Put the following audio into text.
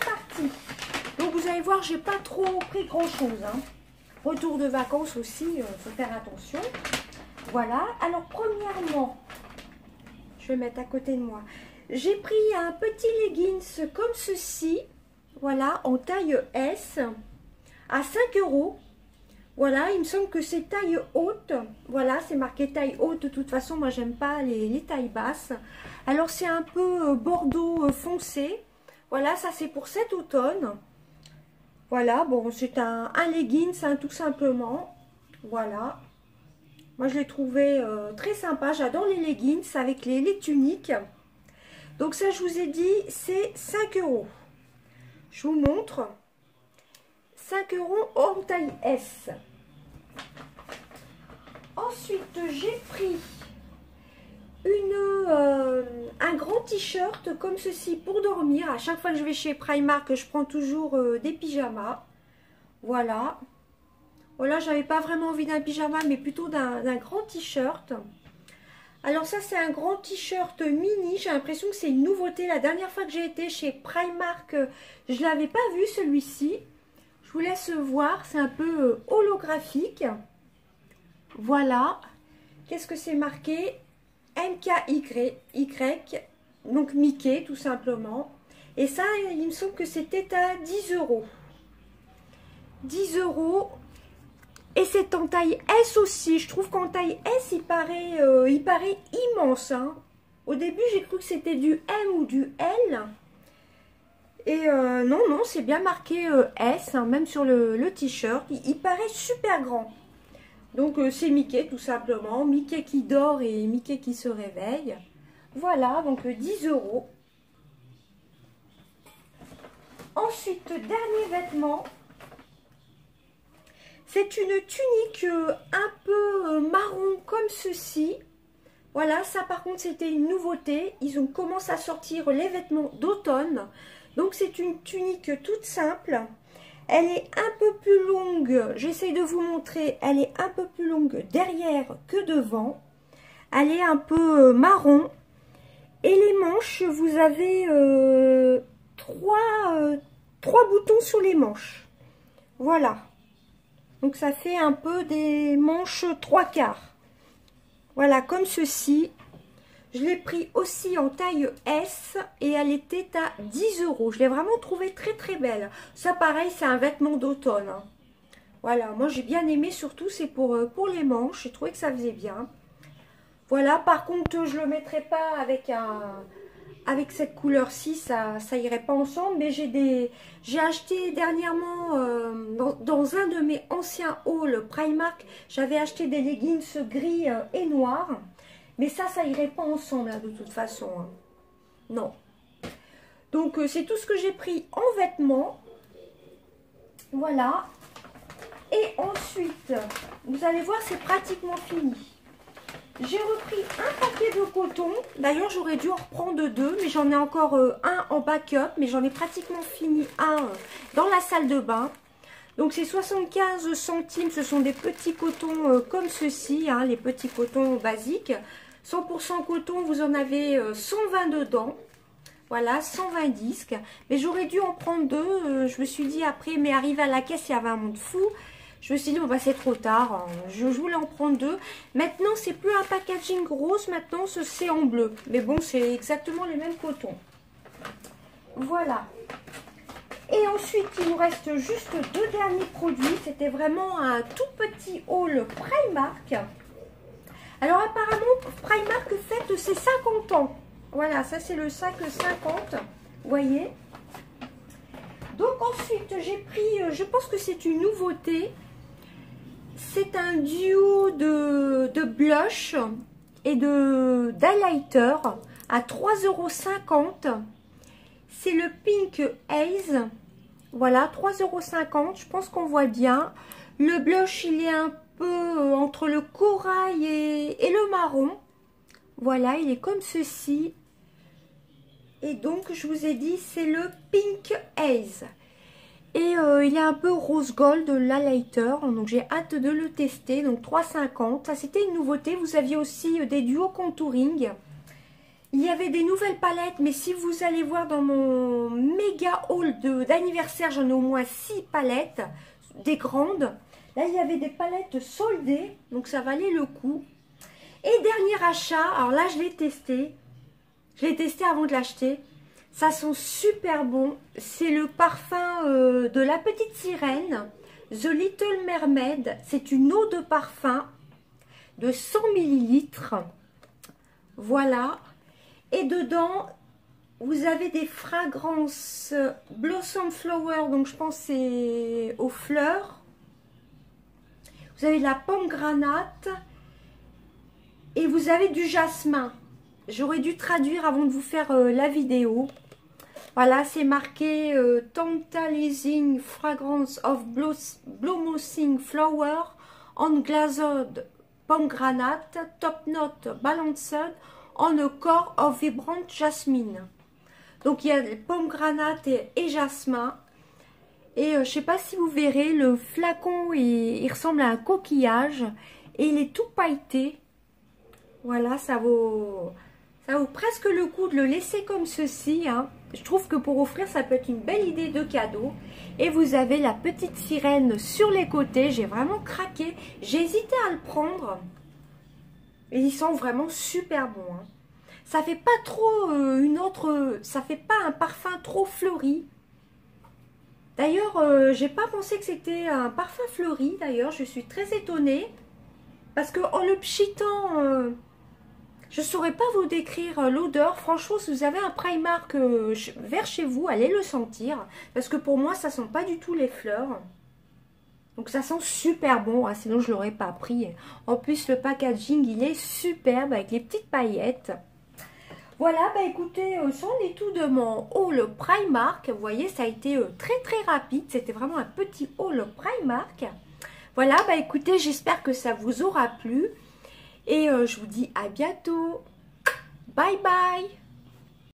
parti. Donc vous allez voir, j'ai pas trop pris grand chose. Hein. Retour de vacances aussi, faut faire attention. Voilà. Alors premièrement, je vais mettre à côté de moi. J'ai pris un petit leggings comme ceci. Voilà, en taille S à 5 €. Voilà, il me semble que c'est taille haute. Voilà, c'est marqué taille haute. De toute façon, moi, j'aime pas les tailles basses. Alors, c'est un peu bordeaux foncé. Voilà, ça, c'est pour cet automne. Voilà, bon, c'est un leggings, hein, tout simplement. Voilà. Moi, je l'ai trouvé très sympa. J'adore les leggings avec les tuniques. Donc, ça, je vous ai dit, c'est 5 €. Je vous montre. 5 € en taille S. Ensuite, j'ai pris un grand t-shirt comme ceci pour dormir. À chaque fois que je vais chez Primark, je prends toujours des pyjamas. Voilà. Voilà, j'avais pas vraiment envie d'un pyjama, mais plutôt d'un grand t-shirt. Alors ça, c'est un grand t-shirt mini. J'ai l'impression que c'est une nouveauté. La dernière fois que j'ai été chez Primark, je l'avais pas vu celui-ci. Je vous laisse voir, c'est un peu holographique. Voilà. Qu'est-ce que c'est marqué? MKY, donc Mickey tout simplement. Et ça, il me semble que c'était à 10 €. 10 €. Et c'est en taille S aussi. Je trouve qu'en taille S, il paraît immense. Hein. Au début, j'ai cru que c'était du M ou du L. Et non, c'est bien marqué S, hein, même sur le t-shirt. Il paraît super grand. Donc, c'est Mickey, tout simplement. Mickey qui dort et Mickey qui se réveille. Voilà, donc 10 €. Ensuite, dernier vêtement. C'est une tunique un peu marron comme ceci. Voilà, ça par contre, c'était une nouveauté. Ils ont commencé à sortir les vêtements d'automne. Donc, c'est une tunique toute simple. Elle est un peu plus longue. J'essaye de vous montrer. Elle est un peu plus longue derrière que devant. Elle est un peu marron. Et les manches, vous avez trois boutons sur les manches. Voilà. Donc, ça fait un peu des manches 3/4. Voilà, comme ceci. Je l'ai pris aussi en taille S et elle était à 10 €. Je l'ai vraiment trouvée très très belle. Ça pareil, c'est un vêtement d'automne. Hein. Voilà, moi j'ai bien aimé, surtout c'est pour les manches. J'ai trouvé que ça faisait bien. Voilà, par contre je ne le mettrai pas avec cette couleur-ci, ça irait pas ensemble. Mais j'ai acheté dernièrement dans un de mes anciens hauls Primark, j'avais acheté des leggings gris et noirs. Mais ça irait pas ensemble, hein, de toute façon. Hein. Non. Donc, c'est tout ce que j'ai pris en vêtements. Voilà. Et ensuite, vous allez voir, c'est pratiquement fini. J'ai repris un paquet de coton. D'ailleurs, j'aurais dû en reprendre 2, mais j'en ai encore un en backup. Mais j'en ai pratiquement fini un dans la salle de bain. Donc, c'est 75 centimes. Ce sont des petits cotons comme ceci, hein, les petits cotons basiques. 100% coton, vous en avez 120 dedans. Voilà, 120 disques. Mais j'aurais dû en prendre 2. Je me suis dit après, mais arrivé à la caisse, il y avait un monde fou. Je me suis dit, bon, bah, c'est trop tard. Je voulais en prendre 2. Maintenant, c'est plus un packaging rose. Maintenant, c'est en bleu. Mais bon, c'est exactement les mêmes cotons. Voilà. Et ensuite, il nous reste juste 2 derniers produits. C'était vraiment un tout petit haul Primark. Alors apparemment, Primark fête ses 50 ans. Voilà, ça c'est le sac 50. Vous voyez. Donc ensuite, j'ai pris, je pense que c'est une nouveauté. C'est un duo de blush et d'highlighter à 3,50 €. C'est le Pink Haze. Voilà, 3,50 €. Je pense qu'on voit bien. Le blush, il est un peu entre le corail et le marron. Voilà, il est comme ceci. Et donc, je vous ai dit, c'est le Pink Haze. Et il est un peu rose gold, l'highlighter. Donc, j'ai hâte de le tester. Donc, 3,50 €. Ça, c'était une nouveauté. Vous aviez aussi des duos contouring. il y avait des nouvelles palettes, mais si vous allez voir dans mon méga haul d'anniversaire, j'en ai au moins 6 palettes, des grandes. Là, il y avait des palettes soldées, donc ça valait le coup. Et dernier achat, alors là, je l'ai testé. Je l'ai testé avant de l'acheter. Ça sent super bon. C'est le parfum de la petite sirène, The Little Mermaid. C'est une eau de parfum de 100 ml. Voilà. Et dedans, vous avez des fragrances Blossom Flower. Donc, je pense que c'est aux fleurs. Vous avez de la pomme granate. Et vous avez du jasmin. J'aurais dû traduire avant de vous faire la vidéo. Voilà, c'est marqué Tantalizing Fragrance of Blossoming Flower on Glazed Pomegranate Top Note Balanced on a Core of Vibrant Jasmine. Donc il y a pomegranate et jasmin. Et je ne sais pas si vous verrez, le flacon il ressemble à un coquillage et il est tout pailleté. Voilà, ça vaut presque le coup de le laisser comme ceci. Hein. Je trouve que pour offrir, ça peut être une belle idée de cadeau. Et vous avez la petite sirène sur les côtés. J'ai vraiment craqué. J'ai hésité à le prendre. Et ils sont vraiment super bons. Hein. Ça fait pas trop ça fait pas un parfum trop fleuri. D'ailleurs, j'ai pas pensé que c'était un parfum fleuri. D'ailleurs, je suis très étonnée. Parce que en le pchitant... je ne saurais pas vous décrire l'odeur. Franchement, si vous avez un Primark vers chez vous, allez le sentir. Parce que pour moi, ça ne sent pas du tout les fleurs. Donc ça sent super bon. Hein, sinon, je ne l'aurais pas pris. En plus, le packaging, il est superbe avec les petites paillettes. Voilà, bah écoutez, c'en est tout de mon haul Primark. Vous voyez, ça a été très très rapide. C'était vraiment un petit haul Primark. Voilà, bah écoutez, j'espère que ça vous aura plu. Et je vous dis à bientôt. Bye bye.